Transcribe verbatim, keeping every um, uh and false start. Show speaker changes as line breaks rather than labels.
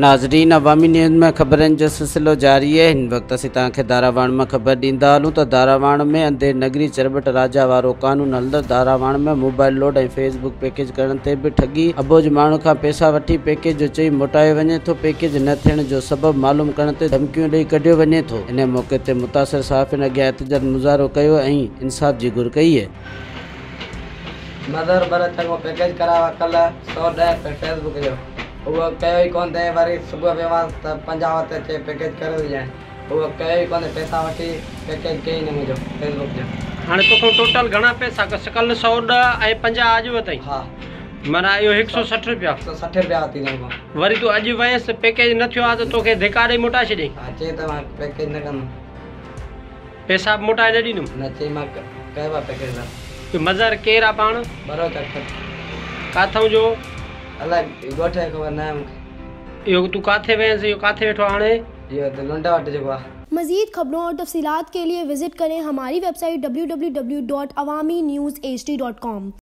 नाज़रीन, अवामी न्यूज़ में ख़बरनि जो सिलसिलो जारी है। हिन वक्त असीं तव्हांखे दारावाण में ख़बर ॾींदा हलूं त दारावाण में अंधेर नगरी चरबट राजा वारो कानून हलंदड़। दारावाण में मोबाइल लोड ऐं फेसबुक पैकेज करण ते बि ठगी अबोज माण्हू खां पैसा वठी पैकेज जो चई मोटायो वञे थो। पैकेज न थियण जो सबबु मालूम करण ते धमकियूं ॾेई कढियो वञे थो। इन मौक़े ते मुतासिर सहाफ़ियुनि अॻियां एहतजाज मुज़ाहिरो कयो ऐं इंसाफ़ जी घुर कई है।
मदर बर चङो पैकेज करावा कल सौ ॾह पे फेसबुक जो उहो कयो ई कोन ते वरी सुबुह वियोमांसि त पंजाह ते चए पैकेज करे ॾिजांइ। उहो कयो ई कोन पैसा वठी पैकेज कई न मुंहिंजो फेसबुक जो।
हाणे तोखां टोटल घणा पैसा कल सौ ॾह ऐं पंजाह अॼु वताई?
हा,
माना इहो हिकु सौ सठि रुपया
हिकु सौ सठि रुपया वती मां।
वरी तूं अॼु वयसि पैकेज न थियो आहे त तोखे धिका ॾेई मोटाए छॾियईं?
हा, चई त मां पैकेज न कंदुमि,
पैसा बि मोटाए न ॾींदुमि।
न चई मां कयो आहे पैकेज न।
मज़र केरु आहे पाण?
बरो चक
काथऊं जो?
अलाए ॻोठ जो ख़बर न आहे मूंखे।
इहो तूं काथे वयसि? इहो काथे वेठो हाणे?
इहो त लुंडा वटि जेको आहे।
मज़ीद खबरों और तफसीलात के लिए विजिट करें हमारी website W W W dot Awami news H D dot com.